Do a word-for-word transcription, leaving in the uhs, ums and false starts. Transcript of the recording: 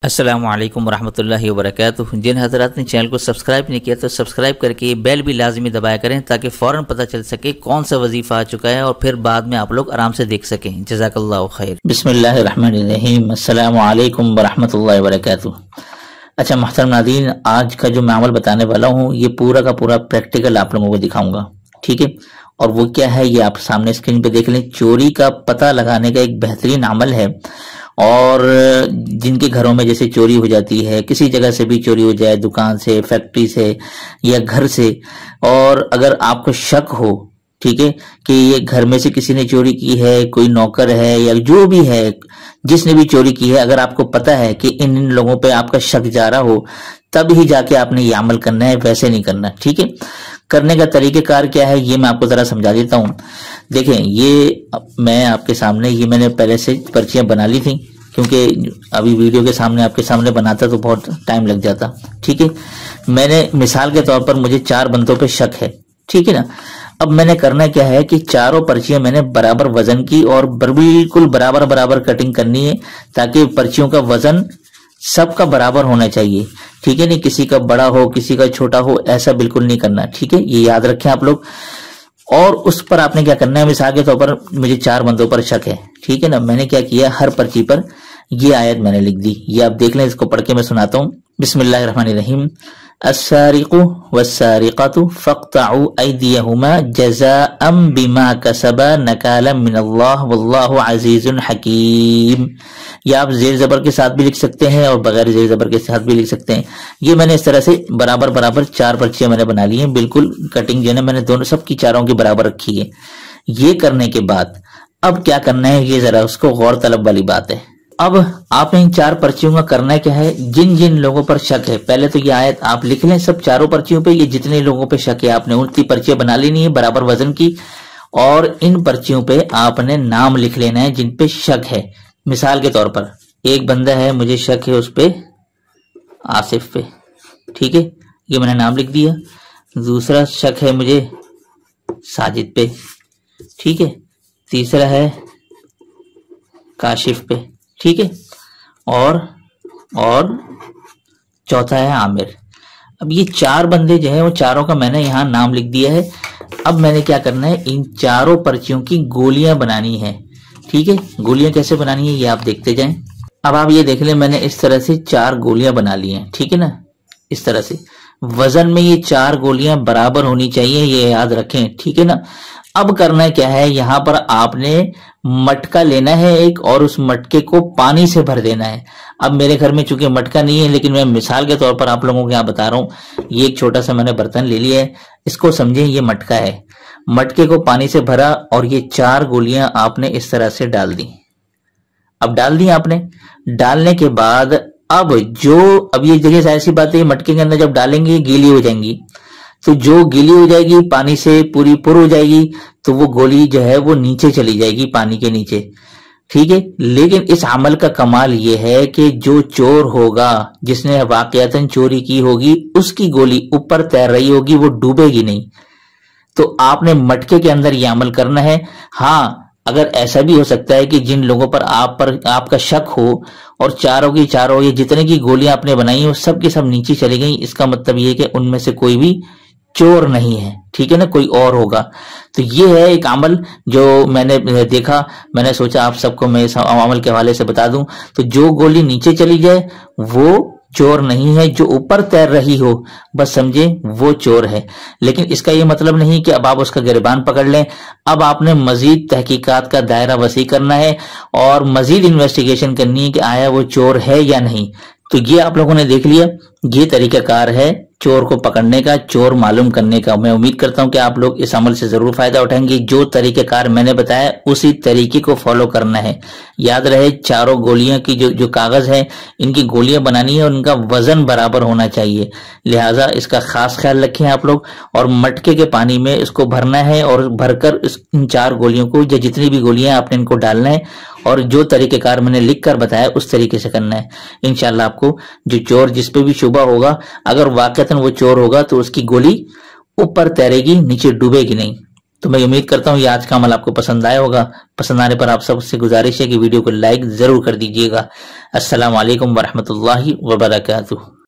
अस्सलामु अलैकुम वरहमतुल्लाहि वबरकातुहू। जिन हजरात ने चैनल को सब्सक्राइब नहीं किया तो सब्सक्राइब करके बेल भी लाजमी दबाया करें ताकि फ़ौरन पता चल सके कौन सा वजीफ़ा आ चुका है और फिर बाद में आप लोग आराम से देख सकें। जज़ाकल्लाहु खैर। बिस्मिल्लाहिर्रहमानिर्रहीम। अस्सलामु अलैकुम वरहमतुल्लाहि वबरकातुहू। अच्छा महतरम नाज़रीन, आज का जो मैं अमल बताने वाला हूँ ये पूरा का पूरा प्रैक्टिकल आप लोगों को दिखाऊंगा, ठीक है। और वो क्या है ये आप सामने स्क्रीन पे देख लें। चोरी का पता लगाने का एक बेहतरीन अमल है। और जिनके घरों में जैसे चोरी हो जाती है, किसी जगह से भी चोरी हो जाए, दुकान से, फैक्ट्री से या घर से, और अगर आपको शक हो, ठीक है, कि ये घर में से किसी ने चोरी की है, कोई नौकर है या जो भी है जिसने भी चोरी की है, अगर आपको पता है कि इन इन लोगों पे आपका शक जा रहा हो, तब ही जाके आपने ये अमल करना है, वैसे नहीं करना, ठीक है। करने का तरीकेकार क्या है ये मैं आपको जरा समझा देता हूँ। देखें, ये मैं आपके सामने ये मैंने पहले से पर्चियां बना ली थी, क्योंकि अभी वीडियो के सामने आपके सामने बनाता तो बहुत टाइम लग जाता, ठीक है। मैंने मिसाल के तौर पर मुझे चार बंदों पे शक है, ठीक है ना। अब मैंने करना क्या है कि चारों पर्चियां मैंने बराबर वजन की और बिल्कुल बराबर बराबर कटिंग करनी है, ताकि पर्चियों का वजन सबका बराबर होना चाहिए, ठीक है। नहीं किसी का बड़ा हो किसी का छोटा हो, ऐसा बिल्कुल नहीं करना, ठीक है। ये याद रखें आप लोग। और उस पर आपने क्या करना है, मिसाल के तौर पर मुझे चार बंदों पर शक है, ठीक है ना। मैंने क्या किया, हर पर्ची पर ये आयत मैंने लिख दी, ये आप देख लें, इसको पढ़ के मैं सुनाता हूँ। बिस्मिल्लाहिर्रहमानिर्रहीम। अस्सारिकु वस्सारिकतु फक्तउ ऐदियहुमा जज़ाअम बिमा कसबा नकालम मिनल्लाह वल्लाहु अज़ीज़ुन हकीम। या आप जेर जबर के साथ भी लिख सकते हैं और बगैर जेर जबर के साथ भी लिख सकते हैं। ये मैंने इस तरह से बराबर बराबर चार पर्चियां मैंने बना ली हैं, बिल्कुल कटिंग जो है मैंने दोनों सबकी चारों की बराबर रखी है। ये करने के बाद अब क्या करना है, ये जरा उसको गौर तलब वाली बात है। अब आपने इन चार पर्चियों का करना क्या है, जिन जिन लोगों पर शक है, पहले तो ये आयत आप लिख लें सब चारों पर्चियों पे। ये जितने लोगों पे शक है आपने उतनी पर्चियां बना लेनी है बराबर वजन की, और इन पर्चियों पे आपने नाम लिख लेना है जिन पे शक है। मिसाल के तौर पर एक बंदा है, मुझे शक है उस पे आसिफ पे, ठीक है, ये मैंने नाम लिख दिया। दूसरा शक है मुझे साजिद पे, ठीक है। तीसरा है काशिफ पे, ठीक है। और और चौथा है आमिर। अब ये चार बंदे जो है वो चारों का मैंने यहाँ नाम लिख दिया है। अब मैंने क्या करना है, इन चारों पर्चियों की गोलियां बनानी है, ठीक है। गोलियां कैसे बनानी है ये आप देखते जाएं। अब आप ये देख लें, मैंने इस तरह से चार गोलियां बना ली हैं, ठीक है ना। इस तरह से वजन में ये चार गोलियां बराबर होनी चाहिए, ये याद रखें, ठीक है ना। अब करना क्या है, यहाँ पर आपने मटका लेना है एक, और उस मटके को पानी से भर देना है। अब मेरे घर में चूंकि मटका नहीं है, लेकिन मैं मिसाल के तौर पर आप लोगों को यहाँ बता रहा हूँ। ये एक छोटा सा मैंने बर्तन ले लिया है, इसको समझें ये मटका है। मटके को पानी से भरा और ये चार गोलियां आपने इस तरह से डाल दी। अब डाल दी आपने, डालने के बाद अब जो अब ये जगह जाहिर सी बात है, मटके के अंदर जब डालेंगे गीली हो जाएंगी, तो जो गीली हो जाएगी पानी से पूरी पुर हो जाएगी, तो वो गोली जो है वो नीचे चली जाएगी पानी के नीचे, ठीक है। लेकिन इस अमल का कमाल ये है कि जो चोर होगा जिसने वाकयातन चोरी की होगी, उसकी गोली ऊपर तैर रही होगी, वो डूबेगी नहीं। तो आपने मटके के अंदर ये अमल करना है। हाँ, अगर ऐसा भी हो सकता है कि जिन लोगों पर आप पर आपका शक हो और चारों की चारों ये जितने की गोलियां आपने बनाई वो सब की सब नीचे चली गई, इसका मतलब ये कि उनमें से कोई भी चोर नहीं है, ठीक है ना, कोई और होगा। तो ये है एक अमल जो मैंने देखा, मैंने सोचा आप सबको मैं इस अमल के हवाले से बता दूं। तो जो गोली नीचे चली जाए वो चोर नहीं है, जो ऊपर तैर रही हो बस समझे वो चोर है। लेकिन इसका ये मतलब नहीं कि अब आप उसका गिरबान पकड़ लें। अब आपने मजीद तहकीकात का दायरा वसी करना है और मजीद इन्वेस्टिगेशन करनी है कि आया वो चोर है या नहीं। तो ये आप लोगों ने देख लिया, ये तरीकाकार है चोर को पकड़ने का, चोर मालूम करने का। मैं उम्मीद करता हूं कि आप लोग इस अमल से जरूर फायदा उठाएंगे। जो तरीकेकार मैंने बताया उसी तरीके को फॉलो करना है। याद रहे, चारों गोलियां की जो जो कागज है, इनकी गोलियां बनानी है और इनका वजन बराबर होना चाहिए, लिहाजा इसका खास ख्याल रखें आप लोग। और मटके के पानी में इसको भरना है और भरकर इन चार गोलियों को या जितनी भी गोलियां आपने इनको डालना है, और जो तरीकेकार मैंने लिख कर बताया उस तरीके से करना है। इंशाल्लाह आपको जो चोर जिस पे भी शुबा होगा, अगर वाकई वो चोर होगा तो उसकी गोली ऊपर तैरेगी, नीचे डूबेगी नहीं। تو میں امید کرتا ہوں یہ آج کا عمل آپ کو پسند آیا ہوگا. پسند آنے پر آپ سب سے گزارش ہے کہ ویڈیو کو لائک ضرور کر دیجیے گا. السلام علیکم ورحمۃ اللہ وبرکاتہ.